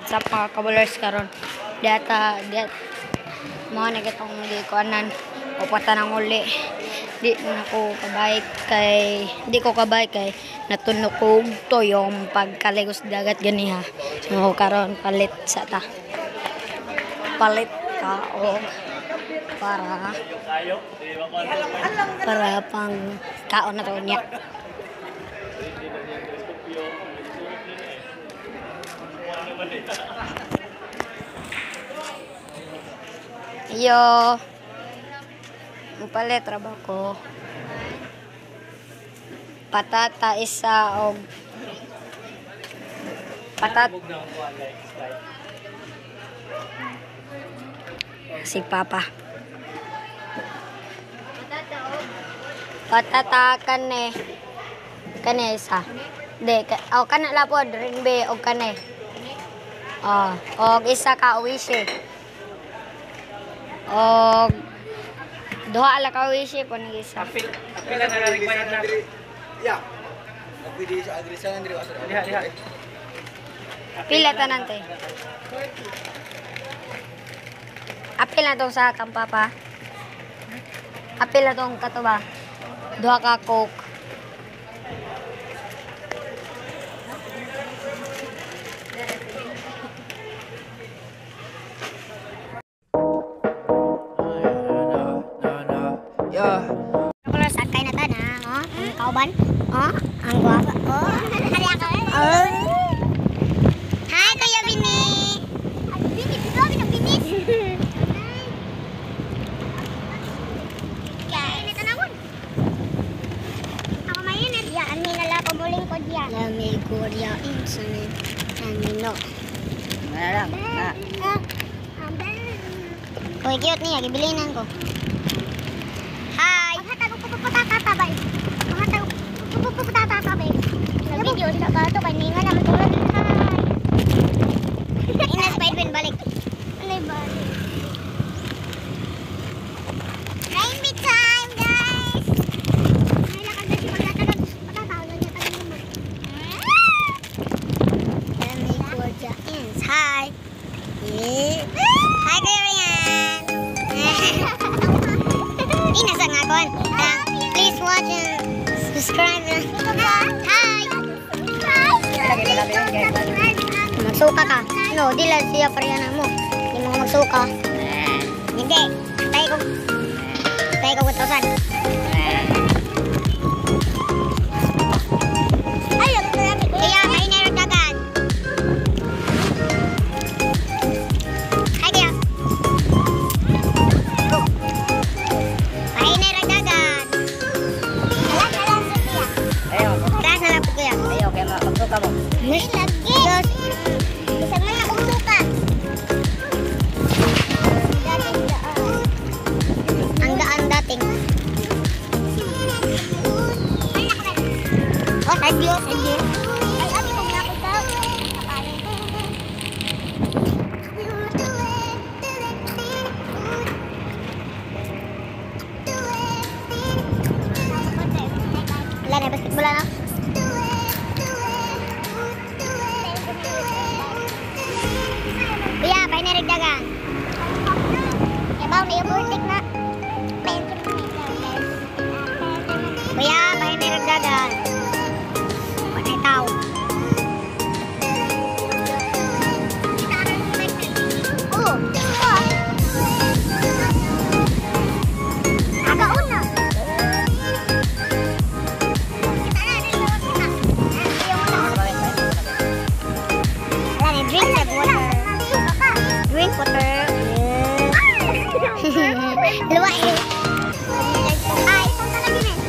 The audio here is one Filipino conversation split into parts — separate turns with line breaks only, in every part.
sa mga kabulers karon. Data mga nagatong di ko anan upata nang uli. Di ko kabay kay natunog ko to yung pagkaligos dagat ganiha. So karon palit ka o para pang kaon na to niya. Yo, palit trabaho ko. Patata isa og si Papa. Patata kane isa. Kana lapod ring be og kane. Og isa ka uwishi. Og duha ala ka uwishi po ni isa.
Apila na ring bayad na. Ya. Pwede sa agresan diri asa. Diha.
Pila tanan te? Apil na tong sa kang Papa. Apil na tong katuba. Duha ka Coke.
Kalau sakay na tanang, ang kauban, ang guwapa, hari ako, Hi, Kuya Bini. Bini, Bini. Kaya, ini tanawon. Ako mainit. Ya, ani nala pamuling ko diya.
Lamig ko diya insunod. Ano? Marang.
Kuy, cute niya, gibilinan ko. Hi. Maghatag ko puputatabay. Sa video sa kato kaninga naman tulad. Hi. Ina Spiderman balik. Anay balik. Rainbow time, guys. Ay lakad na si magtatagag. Patatawag niya tayo naman.
Lamig ko diya ins. Hi.
Hi, Kuya Ryan. Ina sa ngakon. Please watch and subscribe. Hi.
Magsuka ka. No, di lang siya parehana mo. Di mo magsuka.
Hindi. Tayo ko 1,000. Ayun, kaya may naragdagan. Ay, kaya. May naragdagan. Alam, Sophia.
Ayo.
Taas na lang po, kuya.
Ayo kay magsuka mo.
May lagi. Isa man akong suka.
Ang daan dating.
Oh, sadyo. Ay, abi kong napunta.
Wala na basketball na.
Kuya, pa'y naragdagan. Yabaw na yung burtik na.
Kuya, pa'y niragdagan. Panay tao.
Agauna.
Wala na, drink that water. Drink water.
Luwa eh. Ay, kung talaga na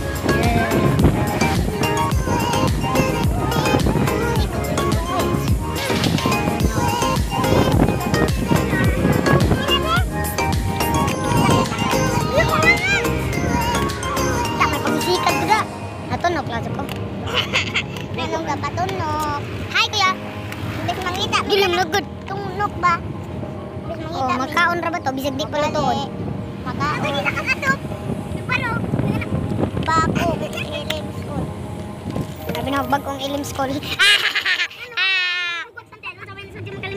May pagsikat juga. Natunog lang sa ko.
Anong kapatunog? Hi, kuya. Bis mangita.
Gilim lugod.
Tunok ba? Bis mangita.
Oh, makaon ra ba to? Bisag di pala tuon.
Makaon. Ano kita kakatok? Palo. Bako. Ilim school.
Sabi na, bagong ilim school.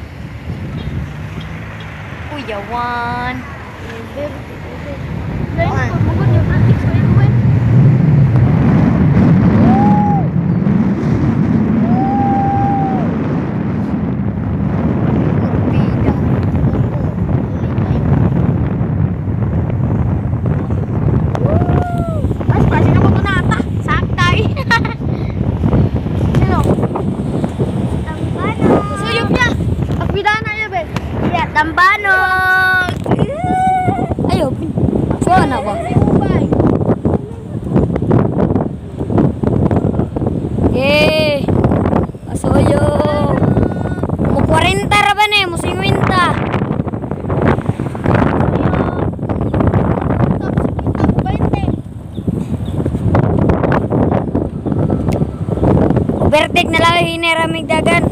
one.
Mas, pasin ako ito na ata. Saktay. Sino? Tambanog. Suyop niya. Pagpidaan na niya, Ben. Yeah, tambanog.
Ayo, sana ba? Eh, kasuyo. Mo 40 ra ba ne? Mo 50. Overtake na lang hiniramig dagan.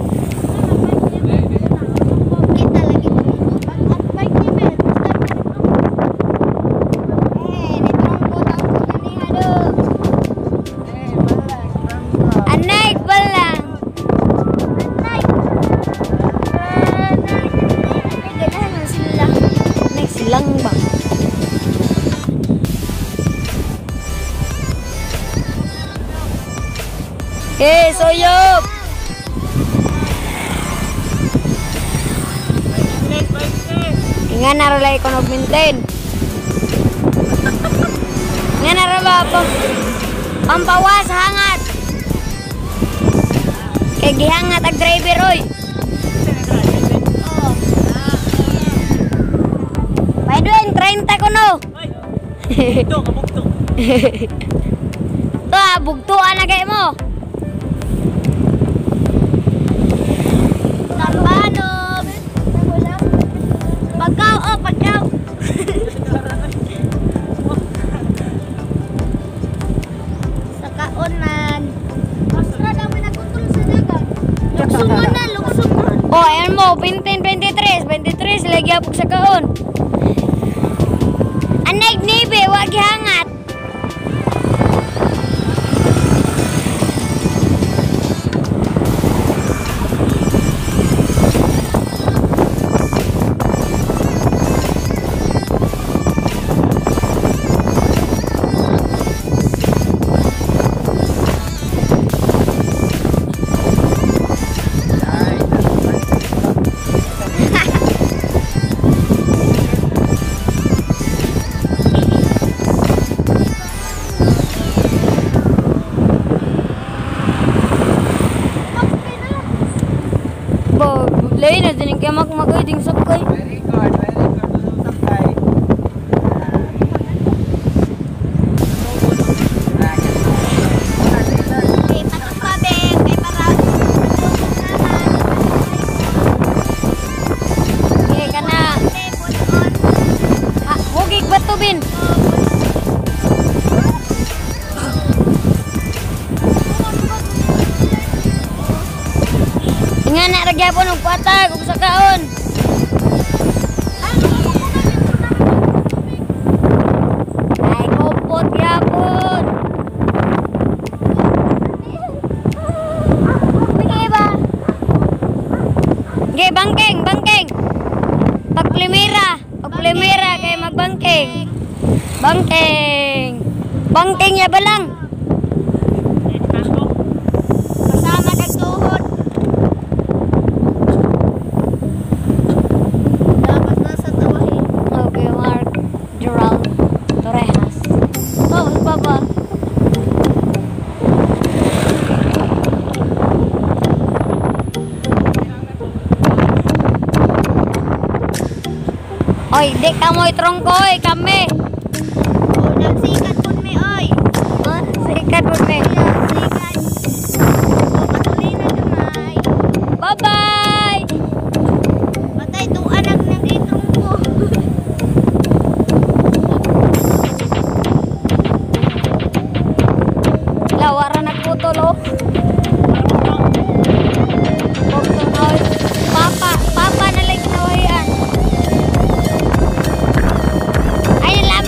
Kita lagi. Ang bike ni Ben. Nitrongko lang ko kanina do.
Anay balang.
Anay. Ganahan lang sila.
Next silang ba? Eh, soyop. Nga naralay ko nag-maintain. Nga narala ako. Pampawas, hangat. Kaya gihangat ang driver, oy. May doon, 30 ko no. Ito ah, bugtuan na kayo mo.
Tambanog. Pagkaw, oh, pagkaw. Sa kaonan. Masra daw may nagkontrol sa dagat. Luksungan na, luksungan.
Oh, ayan mo, 23 lagi apog sa kaon. Anay nibe, wag hangat. Bo, lain na din kaya magmagoy ding sakay.
Very good. Sakay.
May patok pa, Ben. May parang.
Okay ka na.
May bulon.
Hugig ba to, Bin? Nga na ragyapon og patag og sakaon. Ay, kopot gyapon. Sige ba? Ge bangkeng, bangkeng. Pagplimira kay magbangkeng. Bangkeng. Bangkeng ya balang.
Kasama kagtuhod. Dapat nasa tawahin.
Okay, Mark Gerald Torrejas. Oh, baba. Oy, di ka mo'y trongkoy kami.
O, nagsikat po may oy.
Huh? Sikat mo, me.
Sikat. O, patulina gamay.
Bye-bye!
Patay itong anak ng itrong ko.
Lawara nagputol, oh. Oy, Papa na lang ginawayan. Ay,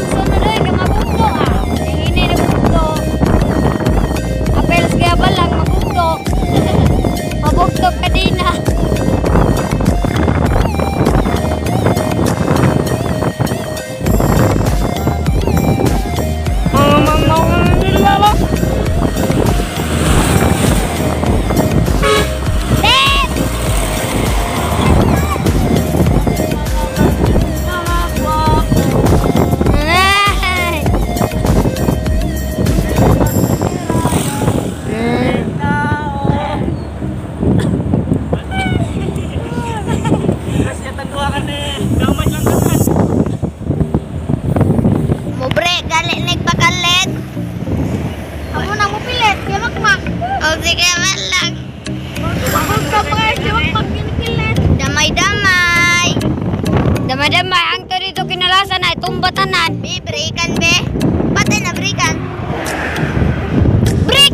madam, may angto dito kinalasan na tumbatanan.
Be, breakan be. Patay na breakan.
Break!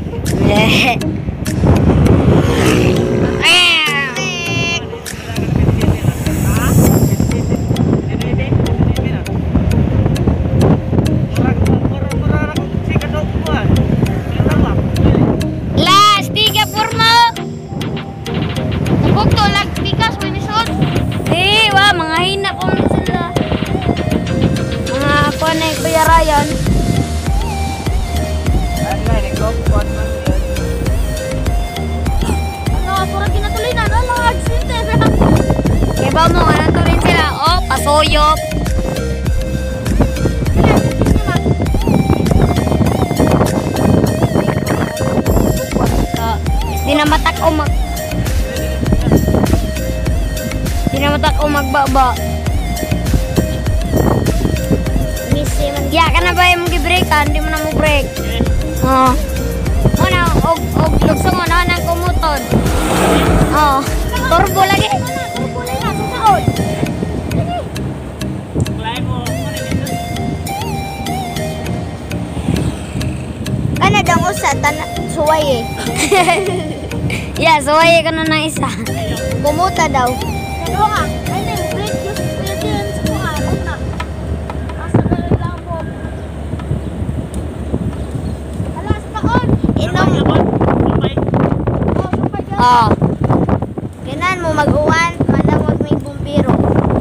Last, tiga purmo! Bukto lang, tikas, minisod. Wah, mga hina ko na sila. Mga ako na ipayarayan.
Pura kinatuloy na. Ano, agsinte.
Kaya ba mo, ano to rin sila? Oh, pasoyop. Di na matak o magbaba. Ya ka na ba yung mag-breakan? Hindi mo na mag-break. Oh. Ano, og luksong mo na nang kumutod. Oh. Turbo lagi.
Turbo na yan. Susaon. Kana dang usa suway eh.
Yeah, suway ka na ng isa.
Kumuta daw. Ano nga? Ay na, break yung din sa mga una. Asa na lang po. Alas pa on. Inom.
Oh.
Ganan mo mag-uwan, manawag may bumbiro.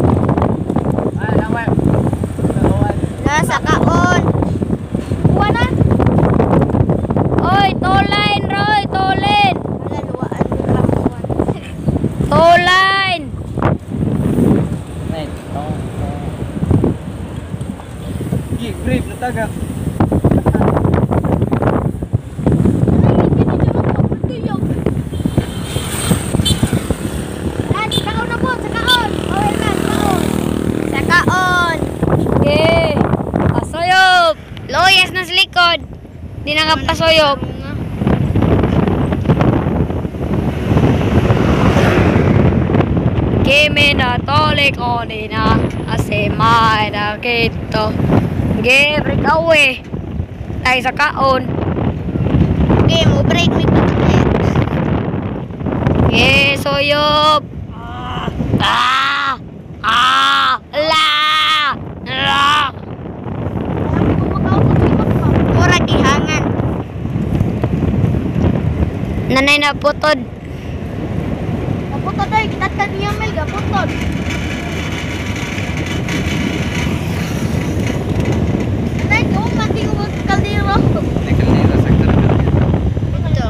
Nasa kaon. Uwanan.
Oy, tolain, Roy, tolin.
Wala luwaan mo lang uwan.
Tolain.
Brief na taga.
Sa kaon.
Okay. Pasoyop. Loyas na sa likod. Di na ka pasoyop. Kimi na tole ko di na asemay na kito. Gebre kawe. Tayo sa kaon.
Okay, mo break me pagkalit.
Soyop. La.
Mura gihangan.
Nanay na putod.
Kaputod ay, kitatan niya Mel, kaputod. Nanay, ko, mati ko kaldero. Ito.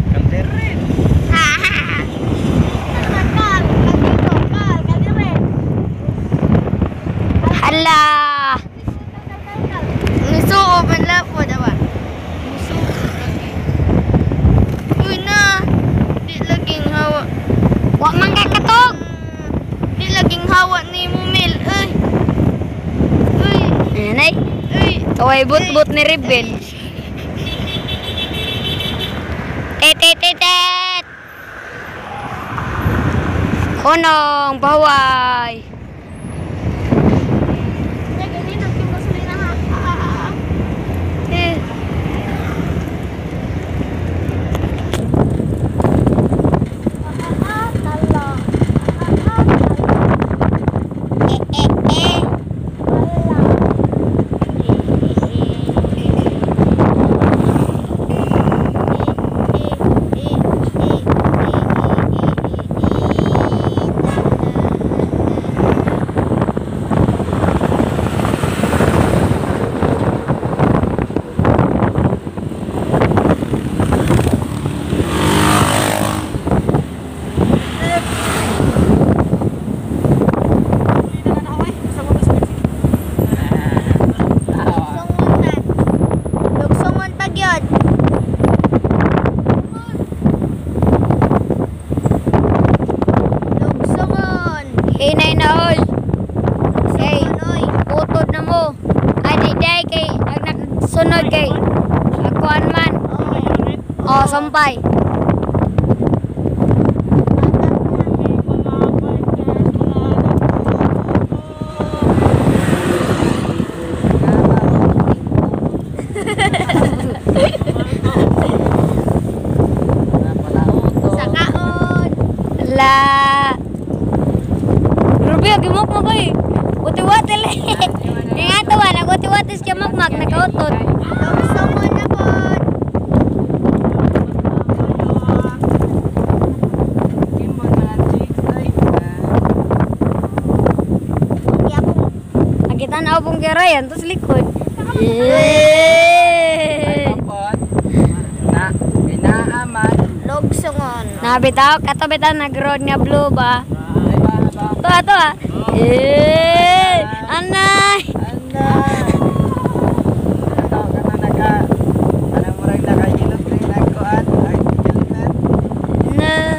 Hala.
Musuo man lang po, diba? Musuo lagi. Uy na, di laging hawa.
Wa man ka katog.
Di laging hawa ni Mumil. Uy. Uy.
Nanay.
Uy.
Kaway but-but ni Rebel. Tet. Konong baway. Inay na ol. Kay utod na mo. Adi day kay ag nagsunod kay akuan man. Oh, sampay. Ala. Grabe, gimok mo kay. Uti-wati le. Nga tawa, nag-uti-wati siya magmag, nakautot.
Gusto mo na po.
Nakita na pong kirayan, tapos likod.
Lugsungon.
Nabitaw, kato-bitaw, nag-road nga blue ba? Ito ah. Anay! Anay!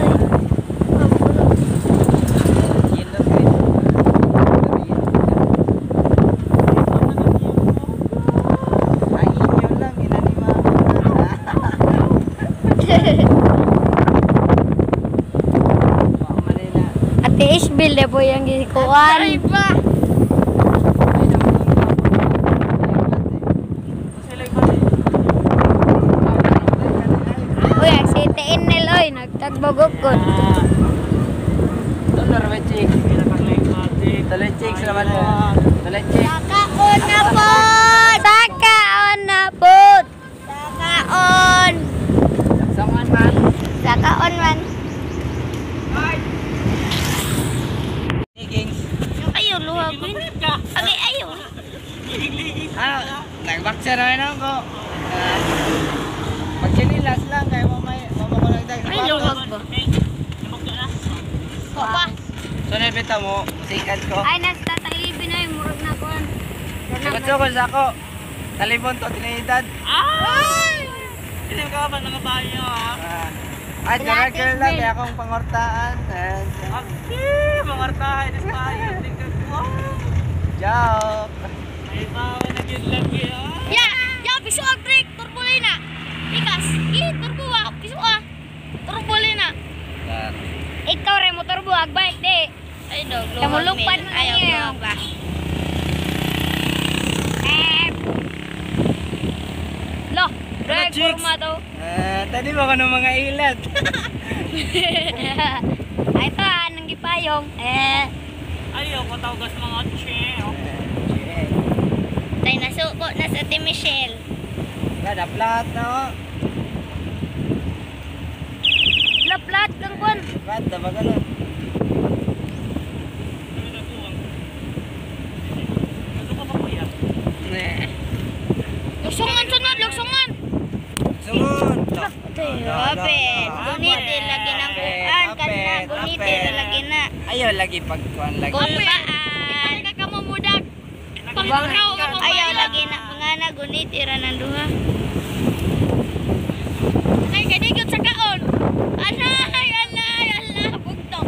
Ate Ishbil na po yung gikuan. Uy, ang sitiin nil, oy, nagtagbagukod.
Sakaon na po.
Sakaon na po!
Sakaon. Sakaon man. Ayaw, luhagin. Okay, ayaw.
Nag-boxer naman ako. Pag-sinilas lang, kaya mamaya ko nagdag.
Ay, luhag ba? Papa.
So, nabita mo, sikat ko.
Ay, nasa tailibin na yung murag na kuan.
Sukot-sukot sa ako. Talibon to, Trinidad.
Ay!
Hindi ka ba ng bayo ha?
Ay, girl lang, kaya akong pangortaan.
Mangartahay na tayo.
Joke.
Ay, bawa na yun lagi ha?
Ya, piso ang break. Turbulin na. Ikas. Turbo ah. Piso ah. Turbulin na.
Ikaw rin, motor buwag, bike di.
Ay, dog.
Kamulupad mo na
Ayaw,
niya.
luhag ba?
Lo, drag
chicks?
kurma to.
Tadi mo ko ng mga ilat.
Ay, ito ah, nang gipayong.
Ayaw, patawgas mga che.
Tay, nasuko na sa Ate Michelle.
Gada plat na.
Laplat kang kuan.
Gada ba ganun?
Ano ka pa kuya?
Lugsungan sunod, lugsungan.
Sunod.
Open. Gunitin lagi ng kuan. Kana gunitin lagi na.
Ayaw lagi pagkuhan lagi.
Kulbaan.
Kamumudag.
Ayaw lagi na pangana gunitira ng duha.
Ay, kanigot sa kaon. Anay, bugtong.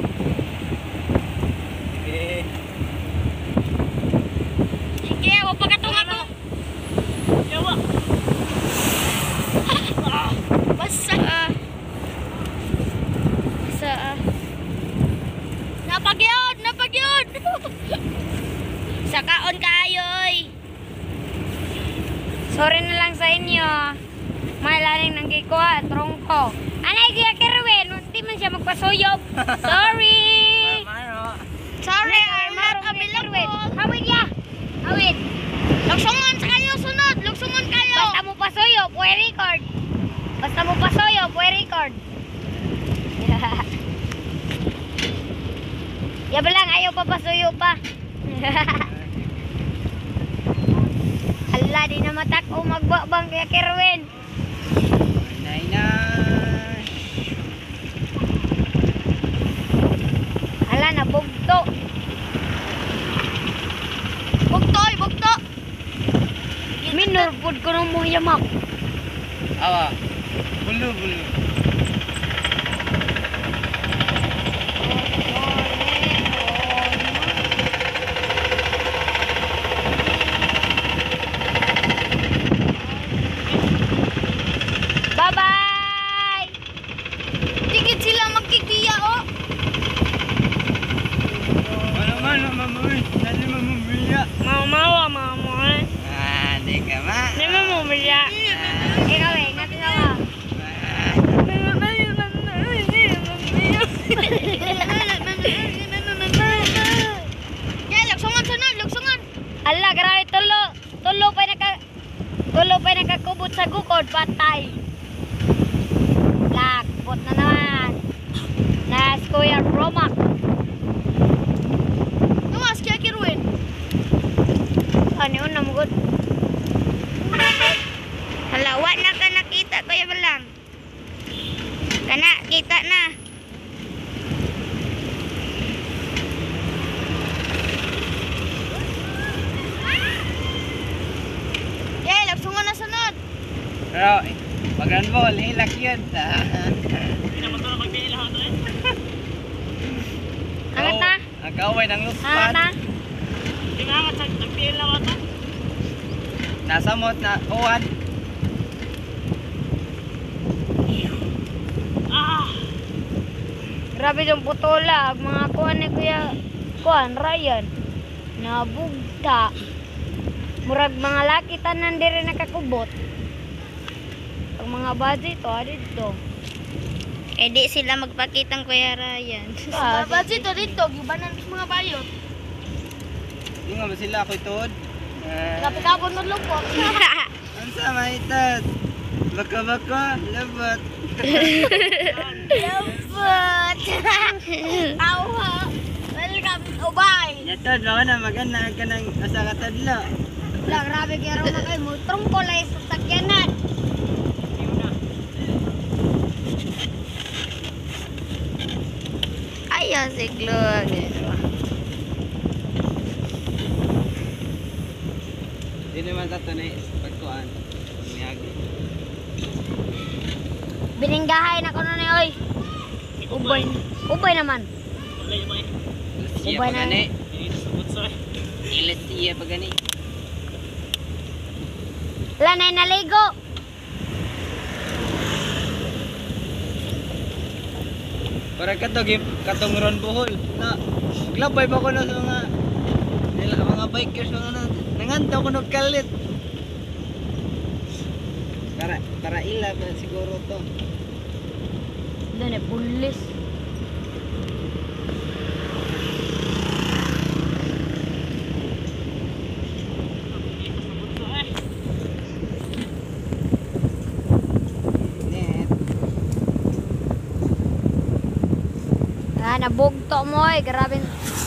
Sige, wag pagkatunga ko.
Yawa!
Basta Basta
Napagyod.
sa kaon kayo oy.
Sorry na lang sa inyo. May laling nang gikuha, trongko. Anay, kaya Kerwin, hindi man siya magpasuyop. Sorry.
Sorry, I'm not available.
Hawid ya. Hawid.
Lugsungan sa kayo sunod, lugsungan kayo.
Basta mo pasuyop, we record. Basta mo pasuyop, we record. Yabe lang, ayaw pa pasuyop pa. Hala, di na matako magbabang kaya Kerwin. Hala, nabugto.
Bugto.
Minor food ko nung mga yamak.
Awa. Bulu.
Bye-bye!
Tigit sila magkikiya oh.
Ano, mamuy. Dali mamumiya.
Mamawa,
Di ka ma.
Hindi mo mumulya. Ikaw eh, natin ako. patay. Lakbot na naman. Nas Kuya Romac.
Tumas kaya kiruin.
Ano yun namugod?
Halawa na ka nakita Kuya Balang. Kana kita na. Yay, lapsungan na sunod.
Pero, mag-handball, hilak yun.
Hindi naman ito na magpili lahat eh.
Angat na?
Ang kaaway ng
Angat
luspan.
na?
Hindi nga nga, nagpili lang ito.
Nasa mot na uwan.
Ah!
Grabe yung putola. Ang mga kuhan ni Kuya Ryan. Nabugta. Murag mga laki tanan diri nakakubot. Ang mga budget to, dito.
Eh di sila magpakitang Kuya Ryan.
Ah,
Babadji to dito, gibanan mga bayot.
Hindi nga ba sila ako'y tuod?
Kapit-kapon mo lang po.
Ang sama itad. Baka-baka, labat.
Lambot! Awa! Welcome, ubay!
Yatod, baka na magana ka ng asa katadlo.
Wala, grabe kaya rin na kayo. Mutrong ko lang sa sakyanan. Ayaw si Glog.
Hindi naman tatanay pagkuhan. Miyagi.
Bininggahay na ko na ni oy. Ubay. Ubay naman.
Wala yung mga
Siya
Ubay na.
pagani.
dito sa butso eh.
Ilat siya pagani.
Wala na yung naligo.
Para katong ron buhol. Na, maglabay ba ko na sa mga bikers na nangantaw ko nagkalit. Para ila ba siguro to.
Doon eh, pulis.
Dito sa butso eh.
Net.
Nabugto mo eh. Grabe.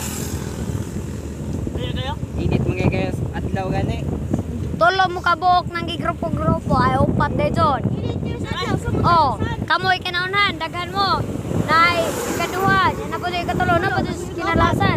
Kayo?
Init mga kayo adlaw gani.
Tulo mo kabuok ng gigrupo-grupo. Ay, upat de John. Oh, kamoy kinaunan. Daghan mo. Nay, ikaduhan. Yan na po yung ikatulo na po yung kinalasan.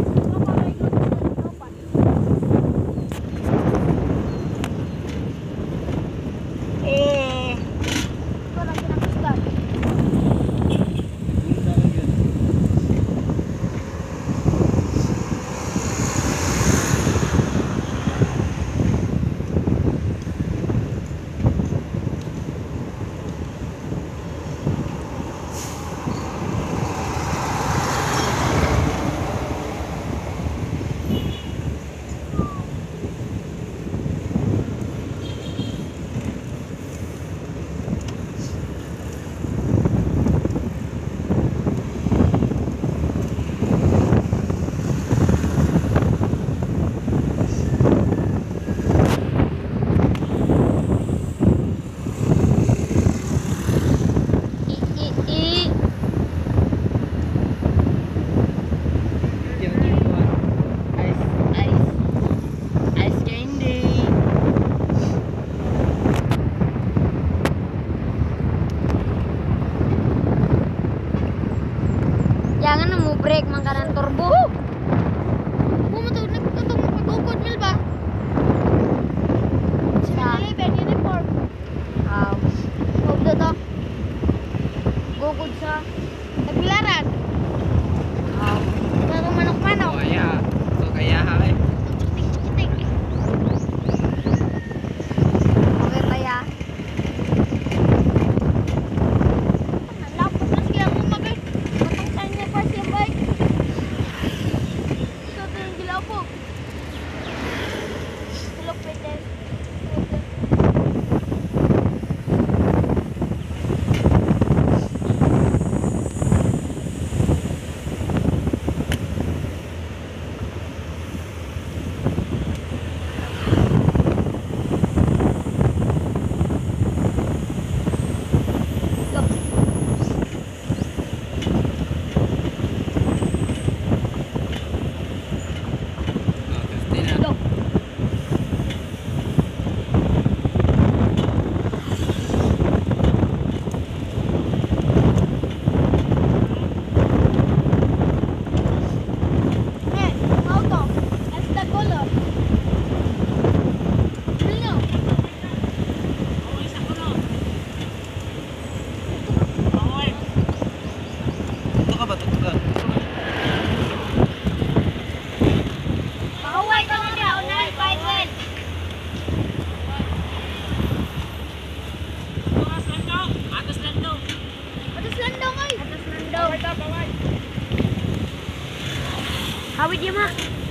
Ice candy.
Jangan na mo break man ka ng turbo.
Pumatog na katong magpagukod, Mil ba?
Sa,
7-Eleven, uniform. Huwag na to.
gugod sa,
Nagbilaran. Laro manok-manok.
Kaya. So kaya ha eh.
Chitik-chitik.
okay pa ya.
Lapot na sige ako magay. Matangsan niya pa siya bike. Ito ito yung gilapog. Lupit eh.
ba ito ka?
Pahuway ka na niya. Unay, Bible.
Atas lando. Atas lando.
Atas landong ay. Atas landong.
Baway ta, baway.
Hawid yun ma.